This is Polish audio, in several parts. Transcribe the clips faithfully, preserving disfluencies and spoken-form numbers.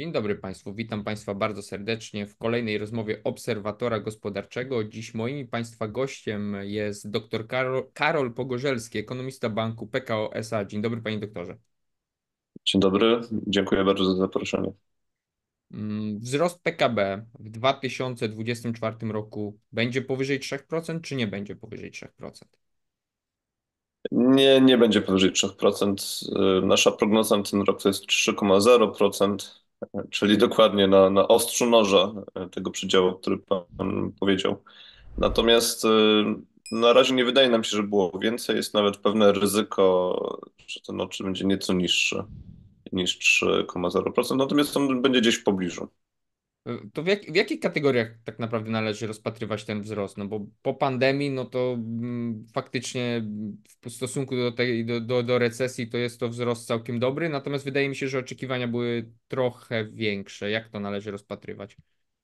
Dzień dobry Państwu, witam Państwa bardzo serdecznie w kolejnej rozmowie Obserwatora Gospodarczego. Dziś moim i Państwa gościem jest dr Karol, Karol Pogorzelski, ekonomista banku P K O S A. Dzień dobry Panie doktorze. Dzień dobry, dziękuję bardzo za zaproszenie. Mm, Wzrost P K B w dwa tysiące dwudziestym czwartym roku będzie powyżej trzy procent, czy nie będzie powyżej trzy procent? Nie, nie będzie powyżej trzy procent. Y, Nasza prognoza na ten rok to jest trzy przecinek zero procent, czyli dokładnie na, na ostrzu noża y, tego przedziału, który Pan powiedział. Natomiast y, na razie nie wydaje nam się, że było więcej. Jest nawet pewne ryzyko, że ten oczy będzie nieco niższy niż trzy przecinek zero procent, natomiast on będzie gdzieś w pobliżu. To w, jak, w jakich kategoriach tak naprawdę należy rozpatrywać ten wzrost? No bo po pandemii, no to mm, faktycznie w stosunku do, tej, do, do, do recesji to jest to wzrost całkiem dobry, natomiast wydaje mi się, że oczekiwania były trochę większe. Jak to należy rozpatrywać?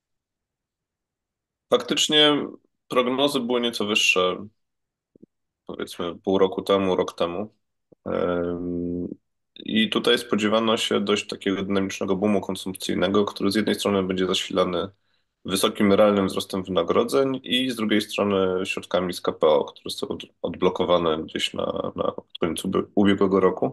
Faktycznie prognozy były nieco wyższe, powiedzmy pół roku temu, rok temu. Em, I tutaj spodziewano się dość takiego dynamicznego boomu konsumpcyjnego, który z jednej strony będzie zasilany wysokim realnym wzrostem wynagrodzeń i z drugiej strony środkami z K P O, które są od- odblokowane gdzieś na, na końcu by- ubiegłego roku.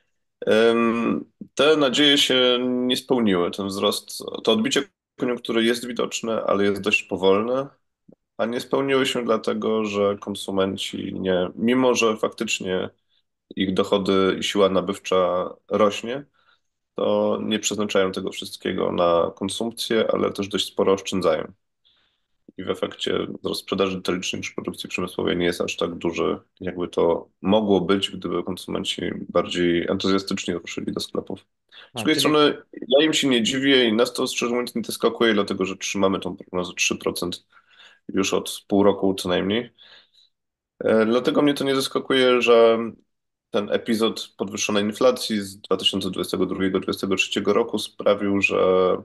Em, Te nadzieje się nie spełniły. Ten wzrost, to odbicie koniunktury jest widoczne, ale jest dość powolne, a nie spełniły się dlatego, że konsumenci nie, mimo że faktycznie ich dochody i siła nabywcza rośnie, to nie przeznaczają tego wszystkiego na konsumpcję, ale też dość sporo oszczędzają. I w efekcie wzrost sprzedaży detalicznej czy produkcji przemysłowej nie jest aż tak duży, jakby to mogło być, gdyby konsumenci bardziej entuzjastycznie ruszyli do sklepów. Z A, drugiej czyli, strony ja im się nie dziwię i nas to szczerze mówiąc nie zaskakuje, dlatego że trzymamy tą prognozę trzy procent już od pół roku co najmniej. E, Dlatego mnie to nie zaskakuje, że ten epizod podwyższonej inflacji z dwa tysiące dwudziestego drugiego do dwa tysiące dwudziestego trzeciego roku sprawił, że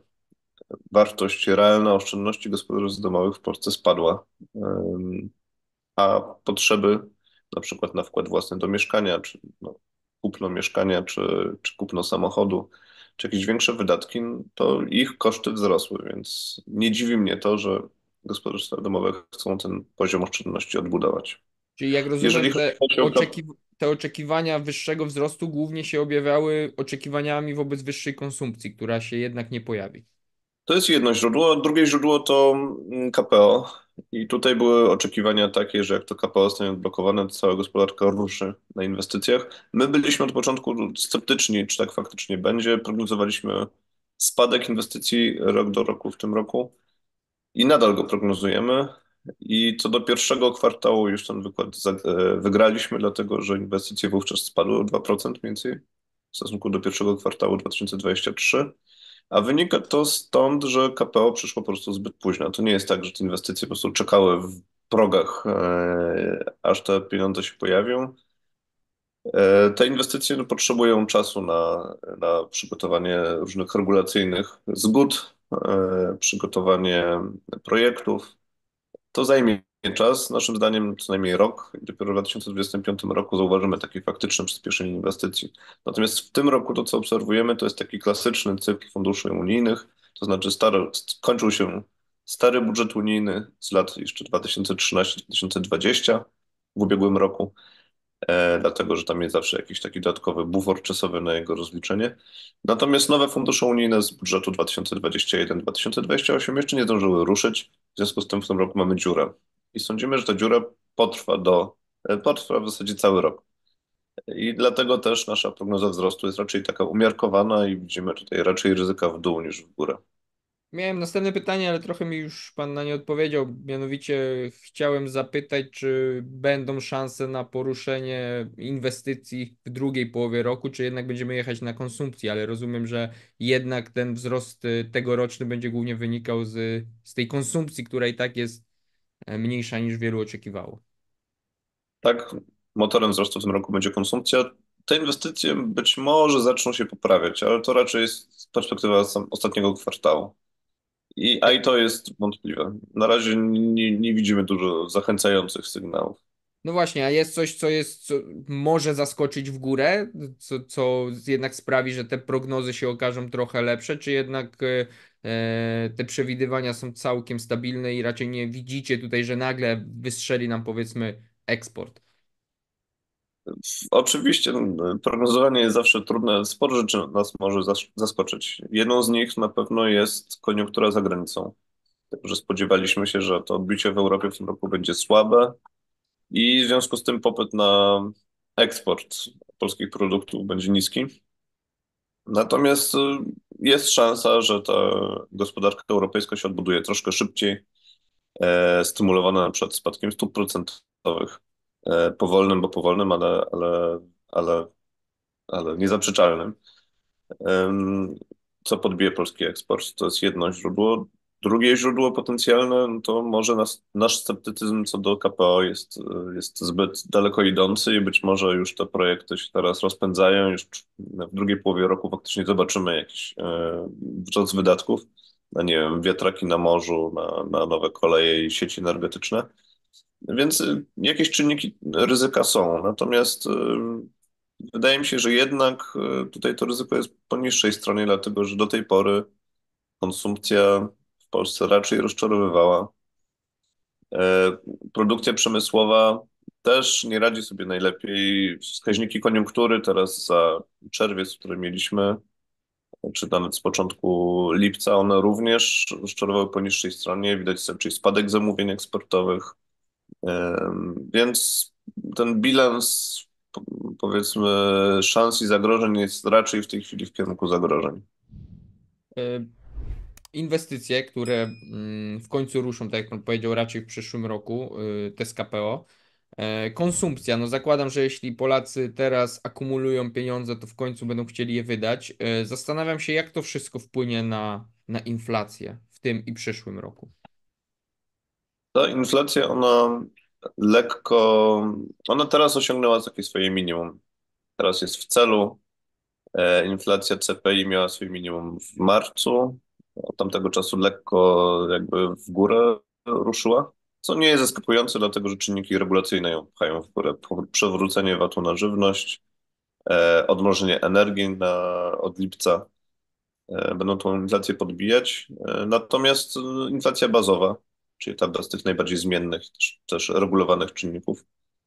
wartość realna oszczędności gospodarstw domowych w Polsce spadła, Ym, a potrzeby, na przykład na wkład własny do mieszkania, czy no, kupno mieszkania, czy, czy kupno samochodu, czy jakieś większe wydatki, to ich koszty wzrosły, więc nie dziwi mnie to, że gospodarstwa domowe chcą ten poziom oszczędności odbudować. czyli jak Jeżeli rozumiem, te, chodzi o oczeki, te oczekiwania wyższego wzrostu głównie się objawiały oczekiwaniami wobec wyższej konsumpcji, która się jednak nie pojawi. To jest jedno źródło. Drugie źródło to mm, K P O. I tutaj były oczekiwania takie, że jak to K P O zostanie odblokowane, to cała gospodarka ruszy na inwestycjach. My byliśmy od początku sceptyczni, czy tak faktycznie będzie. Prognozowaliśmy spadek inwestycji rok do roku w tym roku i nadal go prognozujemy. I co do pierwszego kwartału już ten wykład za- e, wygraliśmy, dlatego że inwestycje wówczas spadły o dwa procent mniej więcej w stosunku do pierwszego kwartału dwa tysiące dwudziestego trzeciego. A wynika to stąd, że K P O przyszło po prostu zbyt późno. To nie jest tak, że te inwestycje po prostu czekały w progach, e, aż te pieniądze się pojawią. E, te inwestycje no, potrzebują czasu na, na przygotowanie różnych regulacyjnych zgód, e, przygotowanie projektów. To zajmie czas, naszym zdaniem co najmniej rok i dopiero w dwa tysiące dwudziestym piątym roku zauważymy takie faktyczne przyspieszenie inwestycji. Natomiast w tym roku to, co obserwujemy, to jest taki klasyczny cykl funduszy unijnych, to znaczy stary, skończył się stary budżet unijny z lat jeszcze dwa tysiące trzynastego do dwa tysiące dwudziestego w ubiegłym roku, e, dlatego że tam jest zawsze jakiś taki dodatkowy bufor czasowy na jego rozliczenie. Natomiast nowe fundusze unijne z budżetu dwa tysiące dwudziestego pierwszego do dwa tysiące dwudziestego ósmego jeszcze nie zdążyły ruszyć. W związku z tym w tym roku mamy dziurę. I sądzimy, że ta dziura potrwa do, e, potrwa w zasadzie cały rok. I dlatego też nasza prognoza wzrostu jest raczej taka umiarkowana i widzimy tutaj raczej ryzyka w dół niż w górę. Miałem następne pytanie, ale trochę mi już Pan na nie odpowiedział. Mianowicie chciałem zapytać, czy będą szanse na poruszenie inwestycji w drugiej połowie roku, czy jednak będziemy jechać na konsumpcję, ale rozumiem, że jednak ten wzrost y, tegoroczny będzie głównie wynikał z, z tej konsumpcji, która i tak jest e, mniejsza niż wielu oczekiwało. Tak, motorem wzrostu w tym roku będzie konsumpcja. Te inwestycje być może zaczną się poprawiać, ale to raczej jest perspektywa sam- ostatniego kwartału. I, a i to jest wątpliwe. Na razie nie, nie widzimy dużo zachęcających sygnałów. No właśnie, a jest coś, co jest, co może zaskoczyć w górę, co, co jednak sprawi, że te prognozy się okażą trochę lepsze, czy jednak e, e, te przewidywania są całkiem stabilne i raczej nie widzicie tutaj, że nagle wystrzeli nam powiedzmy eksport? Oczywiście no, prognozowanie jest zawsze trudne. Sporo rzeczy nas może zas- zaskoczyć. Jedną z nich na pewno jest koniunktura za granicą. Że spodziewaliśmy się, że to odbicie w Europie w tym roku będzie słabe i w związku z tym popyt na eksport polskich produktów będzie niski. Natomiast y, jest szansa, że ta gospodarka europejska się odbuduje troszkę szybciej, e, stymulowana na przykład spadkiem stóp procentowych. E, powolnym, bo powolnym, ale, ale, ale, ale niezaprzeczalnym. Em, Co podbije polski eksport. To jest jedno źródło. Drugie źródło potencjalne no to może nas, nasz sceptycyzm co do K P O jest, jest zbyt daleko idący i być może już te projekty się teraz rozpędzają. Już w drugiej połowie roku faktycznie zobaczymy jakiś e, wzrost wydatków na, nie wiem, wiatraki na morzu, na, na nowe koleje i sieci energetyczne. Więc y, jakieś czynniki ryzyka są. Natomiast y, wydaje mi się, że jednak y, tutaj to ryzyko jest po niższej stronie, dlatego że do tej pory konsumpcja w Polsce raczej rozczarowywała. E, Produkcja przemysłowa też nie radzi sobie najlepiej. Wskaźniki koniunktury teraz za czerwiec, które mieliśmy, czy nawet z początku lipca, one również rozczarowały po niższej stronie. Widać raczej spadek zamówień eksportowych. Em, Więc ten bilans, po- powiedzmy, szans i zagrożeń jest raczej w tej chwili w kierunku zagrożeń. E, Inwestycje, które mm, w końcu ruszą, tak jak pan powiedział, raczej w przyszłym roku, y, te z K P O. E, Konsumpcja, no zakładam, że jeśli Polacy teraz akumulują pieniądze, to w końcu będą chcieli je wydać. E, Zastanawiam się, jak to wszystko wpłynie na, na inflację w tym i przyszłym roku. Ta inflacja, ona lekko, ona teraz osiągnęła takie swoje minimum. Teraz jest w celu. E, Inflacja C P I miała swoje minimum w marcu. Od tamtego czasu lekko jakby w górę ruszyła, co nie jest zaskakujące, dlatego że czynniki regulacyjne ją pchają w górę. Po- Przewrócenie V A T-u na żywność, e, odmrożenie energii na, od lipca e, będą tą inflację podbijać. E, Natomiast e, inflacja bazowa, czyli ta bez tych najbardziej zmiennych, też, też regulowanych czynników,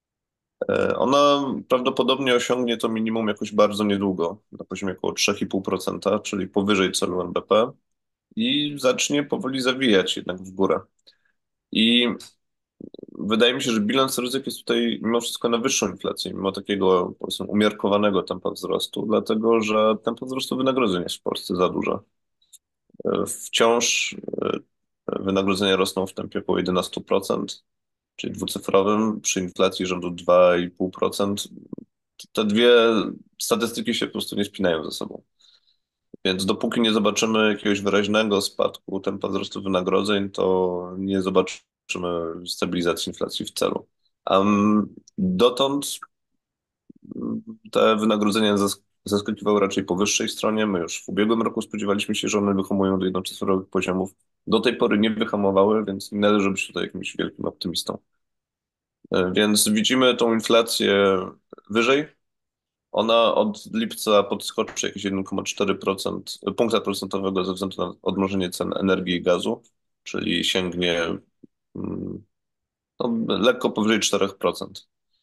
e, ona prawdopodobnie osiągnie to minimum jakoś bardzo niedługo, na poziomie około trzy i pół procent, czyli powyżej celu N B P i zacznie powoli zawijać jednak w górę. I wydaje mi się, że bilans ryzyk jest tutaj mimo wszystko na wyższą inflację, mimo takiego powiedzmy umiarkowanego tempa wzrostu, dlatego że tempo wzrostu wynagrodzeń jest w Polsce za duże. E, Wciąż e, wynagrodzenia rosną w tempie około jedenaście procent, czyli dwucyfrowym, przy inflacji rzędu dwa i pół procent. Te dwie statystyki się po prostu nie spinają ze sobą. Więc dopóki nie zobaczymy jakiegoś wyraźnego spadku tempa wzrostu wynagrodzeń, to nie zobaczymy stabilizacji inflacji w celu. A mm, dotąd mm, te wynagrodzenia zas- zaskakiwały raczej po wyższej stronie. My już w ubiegłym roku spodziewaliśmy się, że one wyhamują do jednocyfrowych poziomów. Do tej pory nie wyhamowały, więc nie należy być tutaj jakimś wielkim optymistą. E, Więc widzimy tą inflację wyżej. Ona od lipca podskoczy jakieś jeden przecinek cztery procent punkta procentowego ze względu na odmrożenie cen energii i gazu, czyli sięgnie mm, no, lekko powyżej cztery procent.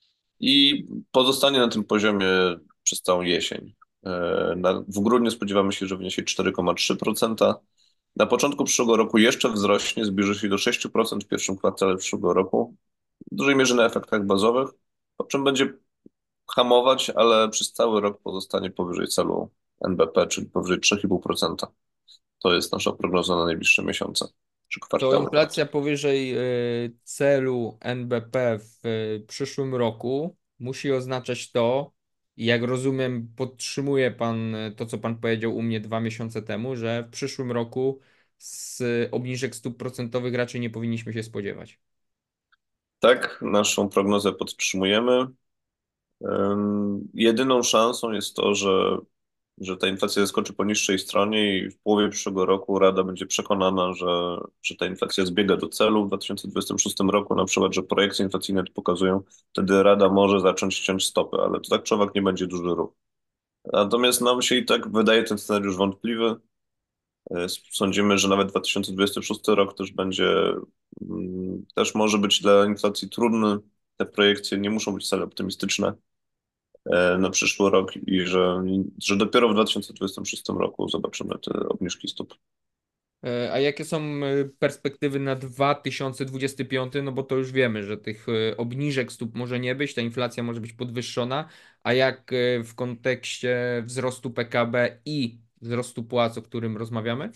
I pozostanie na tym poziomie przez całą jesień. E, Na, w grudniu spodziewamy się, że wyniesie cztery przecinek trzy procent. Na początku przyszłego roku jeszcze wzrośnie, zbliży się do sześć procent w pierwszym kwartale przyszłego roku, w dużej mierze na efektach bazowych, po czym będzie hamować, ale przez cały rok pozostanie powyżej celu N B P, czyli powyżej trzy i pół procent. To jest nasza prognoza na najbliższe miesiące czy To kwartały nawet. inflacja powyżej y, celu N B P w y, przyszłym roku musi oznaczać to, i jak rozumiem, podtrzymuje pan y, to, co pan powiedział u mnie dwa miesiące temu, że w przyszłym roku z obniżek stóp procentowych raczej nie powinniśmy się spodziewać. Tak, naszą prognozę podtrzymujemy. Ym, Jedyną szansą jest to, że że ta inflacja zeskoczy po niższej stronie i w połowie przyszłego roku Rada będzie przekonana, że, że ta inflacja zbiega do celu w dwa tysiące dwudziestym szóstym roku, na przykład, że projekcje inflacyjne to pokazują, wtedy Rada może zacząć ściąć stopy, ale to tak czy owak nie będzie duży ruch. Natomiast nam się i tak wydaje ten scenariusz wątpliwy. E, Sądzimy, że nawet dwa tysiące dwudziesty szósty rok też będzie, mm, też może być dla inflacji trudny. Te projekcje nie muszą być wcale optymistyczne e, na przyszły rok i że, że dopiero w dwa tysiące dwudziestym szóstym roku zobaczymy te obniżki stóp. E, A jakie są e, perspektywy na dwa tysiące dwudziesty piąty? No bo to już wiemy, że tych e, obniżek stóp może nie być, ta inflacja może być podwyższona, a jak e, w kontekście wzrostu P K B i wzrostu płac, o którym rozmawiamy?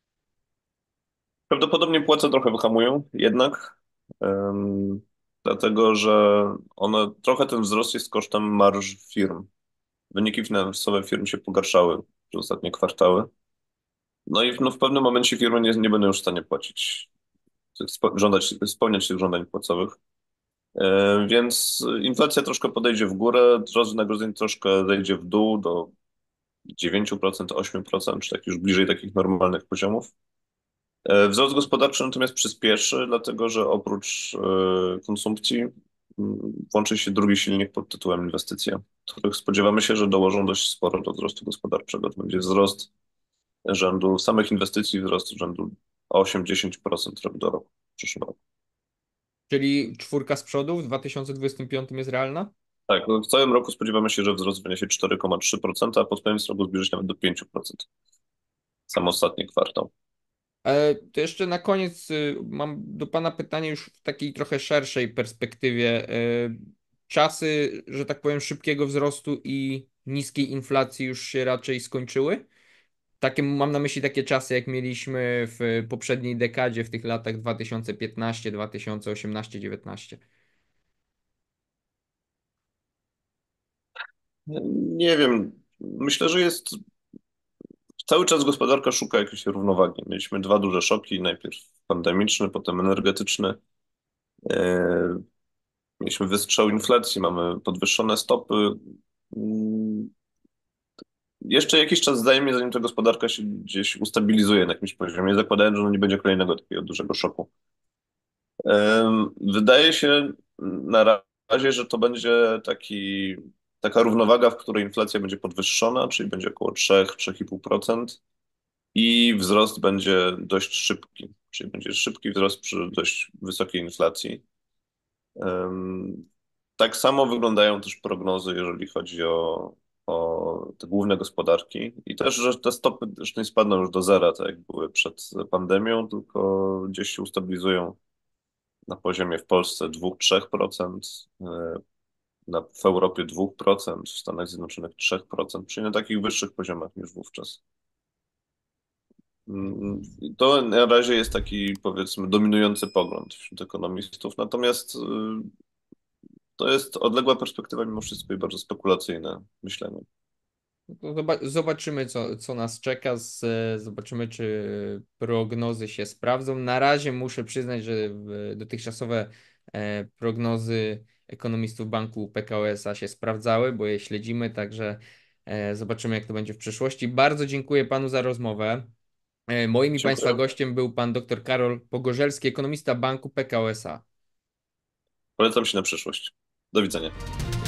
Prawdopodobnie płace trochę wyhamują jednak, em, dlatego że one, trochę ten wzrost jest kosztem marż firm. Wyniki finansowe firm się pogarszały przez ostatnie kwartały. No i w, no, w pewnym momencie firmy nie, nie będą już w stanie płacić, tych spo, żądać, spełniać tych żądań płacowych. E, więc inflacja troszkę podejdzie w górę, wzrost wynagrodzeń troszkę zejdzie w dół do dziewięć procent, osiem procent, czy tak już bliżej takich normalnych poziomów. E, Wzrost gospodarczy natomiast przyspieszy, dlatego że oprócz e, konsumpcji mm, włączy się drugi silnik pod tytułem inwestycje, których spodziewamy się, że dołożą dość sporo do wzrostu gospodarczego. To będzie wzrost rzędu samych inwestycji, wzrost rzędu osiem do dziesięciu procent rok do roku w przyszłym roku. Czyli czwórka z przodu w dwa tysiące dwudziestym piątym jest realna? Tak, no w całym roku spodziewamy się, że wzrost wyniesie cztery przecinek trzy procent, a pod koniec roku zbliży się nawet do pięć procent. Sam ostatni kwartał. E, To jeszcze na koniec y, mam do Pana pytanie już w takiej trochę szerszej perspektywie. E, Czasy, że tak powiem, szybkiego wzrostu i niskiej inflacji już się raczej skończyły? Takie, mam na myśli takie czasy, jak mieliśmy w poprzedniej dekadzie, w tych latach dwa tysiące piętnaście, dwa tysiące osiemnaście, dziewiętnaście. Nie wiem, myślę, że jest cały czas gospodarka szuka jakiejś równowagi. Mieliśmy dwa duże szoki, najpierw pandemiczny, potem energetyczny. E, Mieliśmy wystrzał inflacji, mamy podwyższone stopy. Mm, Jeszcze jakiś czas zajmie, zanim ta gospodarka się gdzieś ustabilizuje na jakimś poziomie, zakładając, że no nie będzie kolejnego takiego dużego szoku. Em, Wydaje się na razie, że to będzie taki, taka równowaga, w której inflacja będzie podwyższona, czyli będzie około trzy do trzech i pół procent i wzrost będzie dość szybki, czyli będzie szybki wzrost przy dość wysokiej inflacji. Em, Tak samo wyglądają też prognozy, jeżeli chodzi o, o te główne gospodarki i też, że te stopy też nie spadną już do zera, tak jak były przed pandemią, tylko gdzieś się ustabilizują na poziomie w Polsce dwa do trzech procent, na, w Europie dwa procent, w Stanach Zjednoczonych trzy procent, czyli na takich wyższych poziomach niż wówczas. Mm, i To na razie jest taki, powiedzmy, dominujący pogląd wśród ekonomistów, natomiast y, to jest odległa perspektywa mimo wszystko i bardzo spekulacyjne myślenie. No to zoba- zobaczymy, co, co nas czeka. Z, zobaczymy, czy prognozy się sprawdzą. Na razie muszę przyznać, że w- dotychczasowe e, prognozy ekonomistów banku P K O S A się sprawdzały, bo je śledzimy, także e, zobaczymy, jak to będzie w przyszłości. Bardzo dziękuję panu za rozmowę. E, moim i państwa Dziękuję. gościem był pan dr Karol Pogorzelski, ekonomista banku P K O S A. Polecam się na przyszłość. Do widzenia.